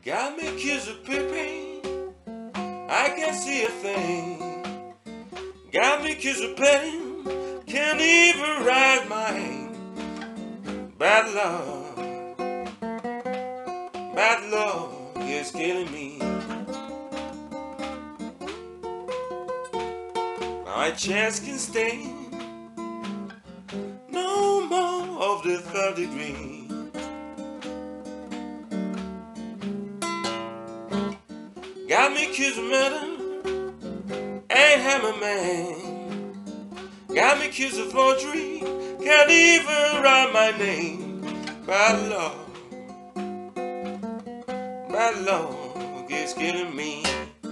Got me accused of pimping, I can't see a thing. Got me accused of petting, can't even ride my hand. Bad love is killing me. My chest can stand no more of the third degree. Got me accused of murder, ain't hammer man. Got me accused of forgery, can't even write my name. Bad love is killing me.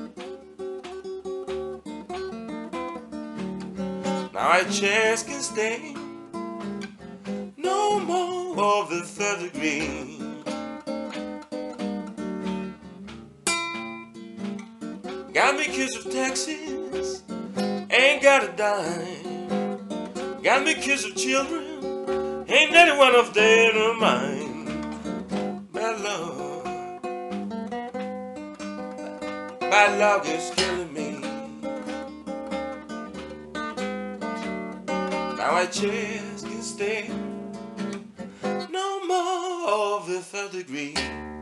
Now my chest can stand no more of the third degree. Got me accused of taxes, ain't got a dime. Got me accused of children, ain't any one of them of mine. Bad love is killing me. Now my chest can stand no more of the third degree.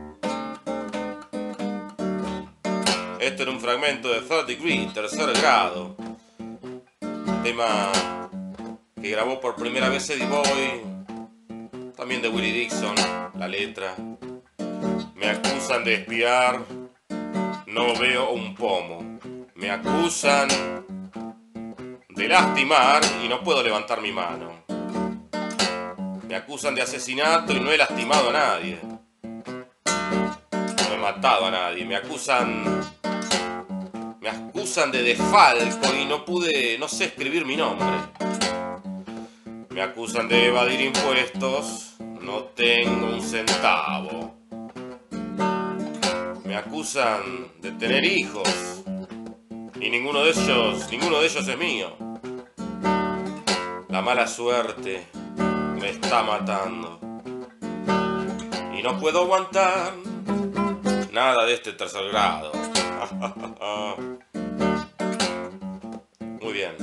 Este era un fragmento de Third Degree, tercer grado. Tema que grabó por primera vez Eddie Boy, también de Willie Dixon, la letra. Me acusan de espiar, no veo un pomo. Me acusan de lastimar y no puedo levantar mi mano. Me acusan de asesinato y no he lastimado a nadie. No he matado a nadie. Me acusan de desfalco y no sé escribir mi nombre. Me acusan de evadir impuestos, no tengo un centavo. Me acusan de tener hijos y ninguno de ellos es mío. La mala suerte me está matando y no puedo aguantar nada de este tercer grado. Muy bien.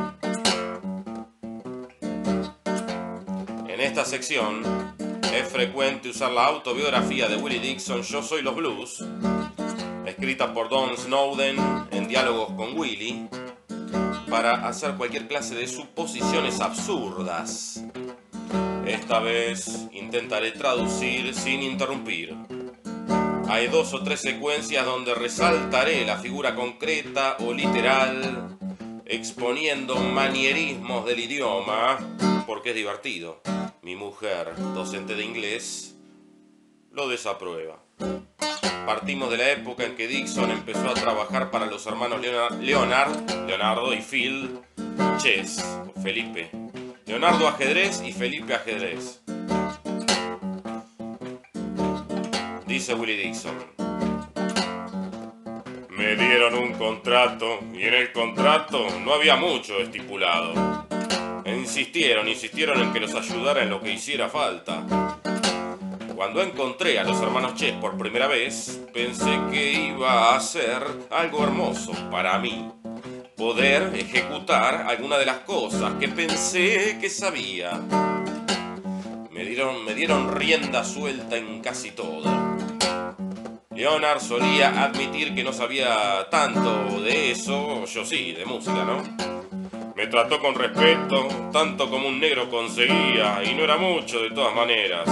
En esta sección es frecuente usar la autobiografía de Willie Dixon, Yo soy los blues, escrita por Don Snowden en diálogos con Willie, para hacer cualquier clase de suposiciones absurdas. Esta vez intentaré traducir sin interrumpir. Hay 2 o 3 secuencias donde resaltaré la figura concreta o literal, exponiendo manierismos del idioma, porque es divertido. Mi mujer, docente de inglés, lo desaprueba. Partimos de la época en que Dixon empezó a trabajar para los hermanos Leonardo y Phil Chess, o Felipe. Leonardo ajedrez y Felipe ajedrez. Dice Willie Dixon: me dieron un contrato y en el contrato no había mucho estipulado. Insistieron en que los ayudara en lo que hiciera falta. Cuando encontré a los hermanos Chess por primera vez, pensé que iba a ser algo hermoso para mí. Poder ejecutar alguna de las cosas que pensé que sabía. Me dieron rienda suelta en casi todo. Leonard solía admitir que no sabía tanto de eso, yo sí, de música, ¿no? Me trató con respeto, tanto como un negro conseguía, y no era mucho de todas maneras.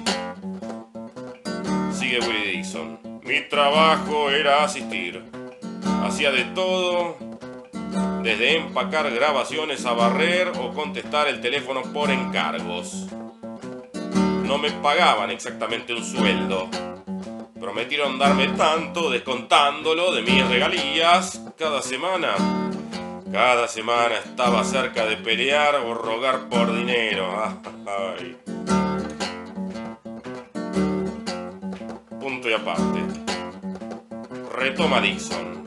Sigue Willie Dixon. Mi trabajo era asistir. Hacía de todo, desde empacar grabaciones a barrer o contestar el teléfono por encargos. No me pagaban exactamente un sueldo. Prometieron darme tanto descontándolo de mis regalías cada semana. Cada semana estaba cerca de pelear o rogar por dinero. Ay. Punto y aparte. Retoma Dixon.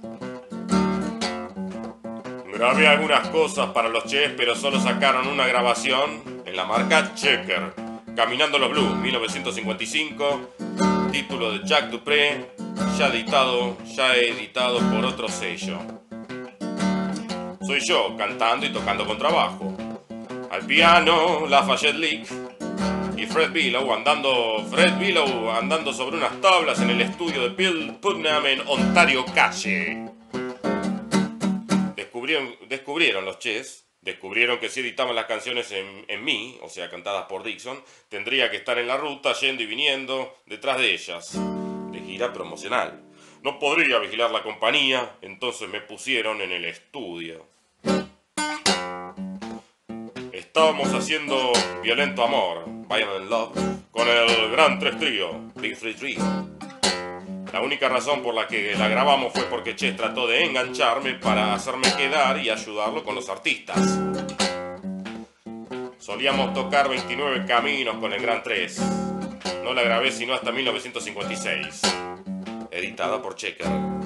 Grabé algunas cosas para los Chess, pero solo sacaron una grabación en la marca Checker. Caminando los Blues, 1955. título de Jack Dupré, ya editado por otro sello. Soy yo, cantando y tocando con trabajo. Al piano, Lafayette Lick y Fred Billow andando sobre unas tablas en el estudio de Bill Putnam en Ontario Calle. Descubrieron los Chess. Descubrieron que si editaban las canciones en mí, o sea, cantadas por Dixon, tendría que estar en la ruta, yendo y viniendo detrás de ellas, de gira promocional. No podría vigilar la compañía, entonces me pusieron en el estudio. Estábamos haciendo Violento Amor, Violent Love, con el Gran Tres Trío, Big Three Trio. La única razón por la que la grabamos fue porque Chess trató de engancharme para hacerme quedar y ayudarlo con los artistas. Solíamos tocar 29 caminos con el Gran 3. No la grabé sino hasta 1956. Editada por Checker.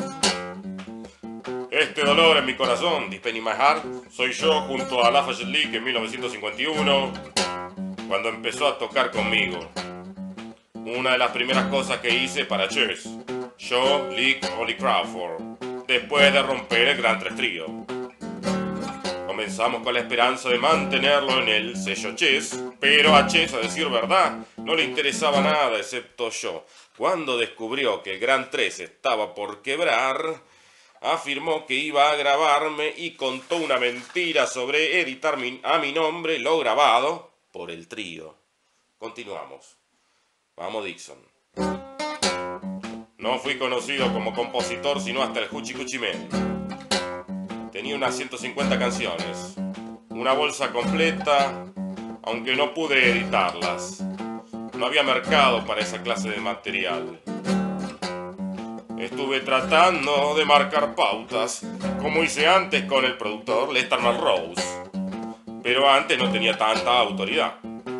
Este dolor en mi corazón, Deep in My Heart, soy yo junto a Lafayette Lick en 1951, cuando empezó a tocar conmigo. Una de las primeras cosas que hice para Chess. Yo, Lick, Ollie Crawford, después de romper el Gran Tres Trío. Comenzamos con la esperanza de mantenerlo en el sello Chess, pero a Chess, a decir verdad, no le interesaba nada excepto yo. Cuando descubrió que el Gran 3 estaba por quebrar, afirmó que iba a grabarme y contó una mentira sobre editar a mi nombre lo grabado por el trío. Continuamos. Vamos, Dixon. No fui conocido como compositor sino hasta el Hoochie Coochie Man. Tenía unas 150 canciones, una bolsa completa, aunque no pude editarlas. No había mercado para esa clase de material. Estuve tratando de marcar pautas, como hice antes con el productor Lester Melrose, pero antes no tenía tanta autoridad.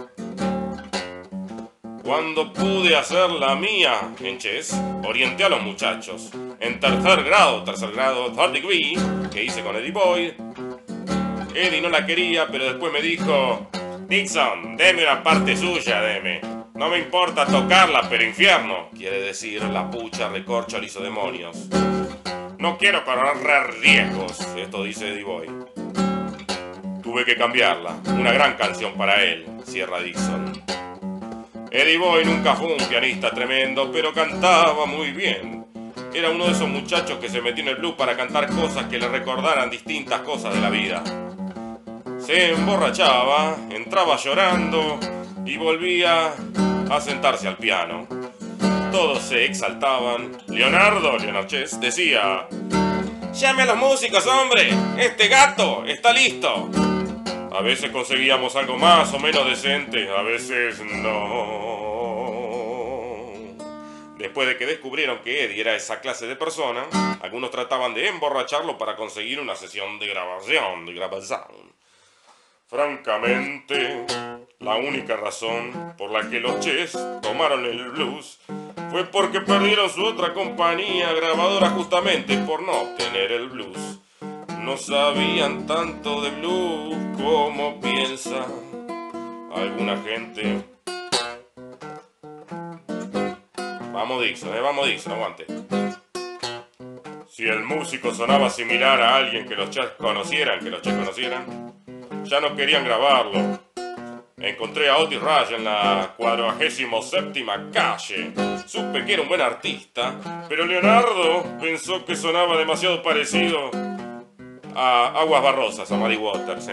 Cuando pude hacer la mía en Chess, orienté a los muchachos. En tercer grado, third degree, que hice con Eddie Boyd. Eddie no la quería, pero después me dijo: Dixon, deme una parte suya, deme. No me importa tocarla, pero infierno. Quiere decir la pucha, recorcho, liso demonios. No quiero correr riesgos, esto dice Eddie Boyd. Tuve que cambiarla, una gran canción para él, cierra Dixon. Eddie Boyd nunca fue un pianista tremendo, pero cantaba muy bien. Era uno de esos muchachos que se metió en el blues para cantar cosas que le recordaran distintas cosas de la vida. Se emborrachaba, entraba llorando y volvía a sentarse al piano. Todos se exaltaban. Leonard Chess, decía: ¡llame a los músicos, hombre! ¡Este gato está listo! A veces conseguíamos algo más o menos decente, a veces no. Después de que descubrieron que Eddie era esa clase de persona, algunos trataban de emborracharlo para conseguir una sesión de grabación. Francamente, la única razón por la que los Chess tomaron el blues fue porque perdieron su otra compañía grabadora justamente por no obtener el blues. No sabían tanto de blues como piensa alguna gente. Vamos Dixon, aguante. Si el músico sonaba similar a alguien que los Chess conocieran, ya no querían grabarlo. Encontré a Otis Rush en la 47ª calle. Supe que era un buen artista, pero Leonardo pensó que sonaba demasiado parecido a Aguas Barrosas, a Muddy Waters,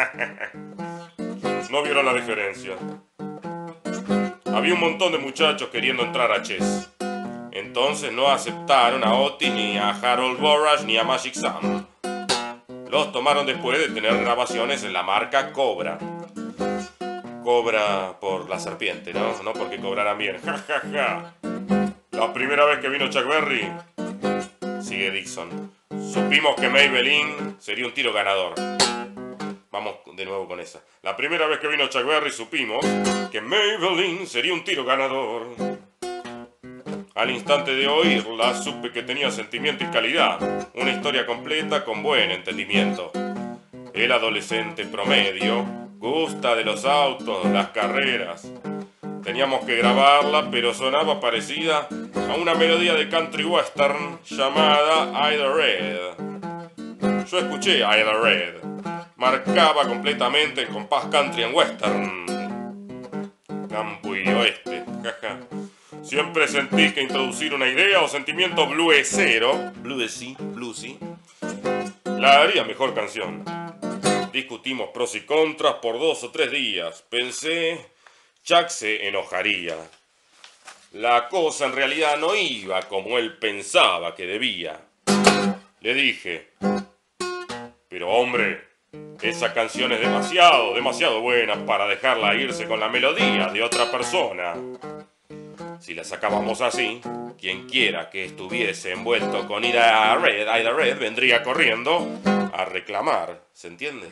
No vieron la diferencia. Había un montón de muchachos queriendo entrar a Chess. Entonces no aceptaron a Otis, ni a Harold Burrage, ni a Magic Sam. Los tomaron después de tener grabaciones en la marca Cobra. Cobra por la serpiente, ¿no? No porque cobraran bien. La primera vez que vino Chuck Berry, sigue Dixon, supimos que Maybelline sería un tiro ganador. Vamos de nuevo con esa. La primera vez que vino Chuck Berry supimos que Maybelline sería un tiro ganador. Al instante de oírla supe que tenía sentimiento y calidad. Una historia completa con buen entendimiento. El adolescente promedio gusta de los autos, las carreras. Teníamos que grabarla, pero sonaba parecida a una melodía de country western llamada Ida Red. Yo escuché Ida Red. Marcaba completamente el compás country and western. Campo y oeste, jaja. Siempre sentí que introducir una idea o sentimiento bluesero, bluesy, la haría mejor canción. Discutimos pros y contras por 2 o 3 días. Pensé, Chuck se enojaría. La cosa en realidad no iba como él pensaba que debía. Le dije, pero hombre, esa canción es demasiado buena para dejarla irse con la melodía de otra persona. Si la sacábamos así, quien quiera que estuviese envuelto con Ida Red vendría corriendo a reclamar, ¿se entiende?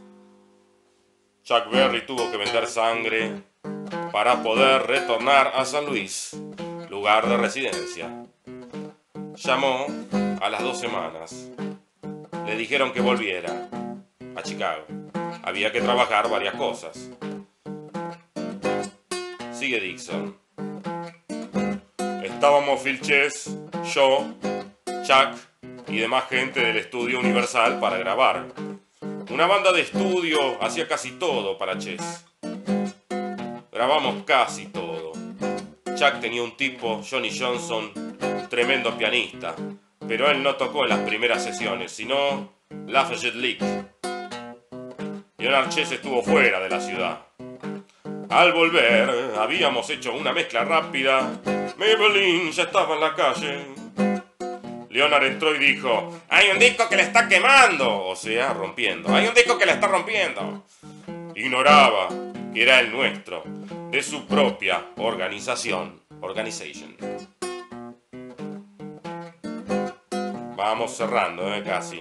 Chuck Berry tuvo que vender sangre para poder retornar a San Luis, lugar de residencia. Llamó a las 2 semanas. Le dijeron que volviera a Chicago. Había que trabajar varias cosas. Sigue Dixon. Estábamos Phil Chess, yo, Chuck y demás gente del estudio Universal para grabar. Una banda de estudio hacía casi todo para Chess. Grabamos casi todo. Chuck tenía un tipo, Johnny Johnson, tremendo pianista, pero él no tocó en las primeras sesiones, sino Lafayette Lick. Leonard Chess estuvo fuera de la ciudad. Al volver, habíamos hecho una mezcla rápida. Maybelline ya estaba en la calle. Leonard entró y dijo, hay un disco que le está quemando, o sea, rompiendo. Hay un disco que le está rompiendo. Ignoraba que era el nuestro, de su propia organization. Vamos cerrando, casi.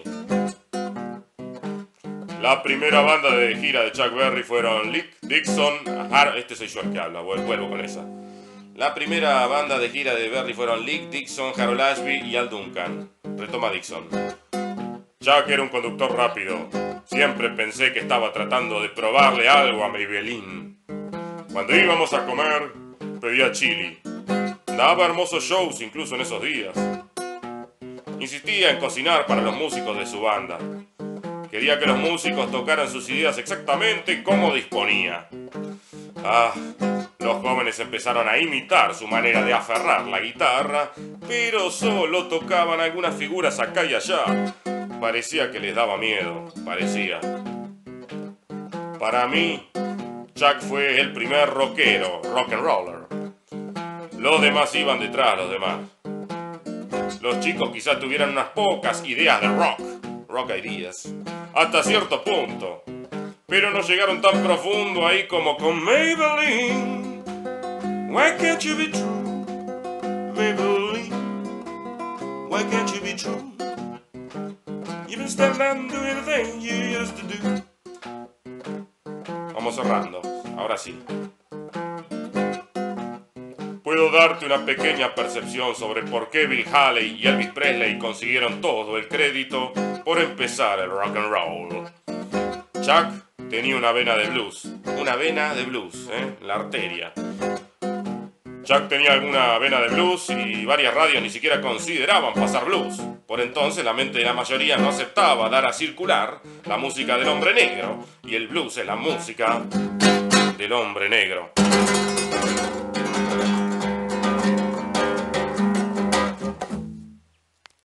La primera banda de gira de Chuck Berry fueron Lick, Dixon, este soy yo el que habla, vuelvo con esa. La primera banda de gira de Berry fueron Lick, Dixon, Harold Ashby y Al Duncan. Retoma Dixon. Chuck era un conductor rápido. Siempre pensé que estaba tratando de probarle algo a Maybelline. Cuando íbamos a comer, pedía chili. Daba hermosos shows incluso en esos días. Insistía en cocinar para los músicos de su banda. Quería que los músicos tocaran sus ideas exactamente como disponía. Los jóvenes empezaron a imitar su manera de aferrar la guitarra, pero solo tocaban algunas figuras acá y allá. Parecía que les daba miedo, parecía. Para mí, Chuck fue el primer rockero, rock and roller. Los demás iban detrás de los demás. Los chicos quizás tuvieran unas pocas ideas de rock ideas, hasta cierto punto, pero no llegaron tan profundo ahí como con Maybelline. Why can't you be true, Maybelline? Why can't you be true? You been standing and doing the thing you used to do. Vamos cerrando, ahora sí. Puedo darte una pequeña percepción sobre por qué Bill Haley y Elvis Presley consiguieron todo el crédito por empezar el rock and roll. Chuck tenía una vena de blues, la arteria. Chuck tenía alguna vena de blues y varias radios ni siquiera consideraban pasar blues. Por entonces la mente de la mayoría no aceptaba dar a circular la música del hombre negro, y el blues es la música del hombre negro.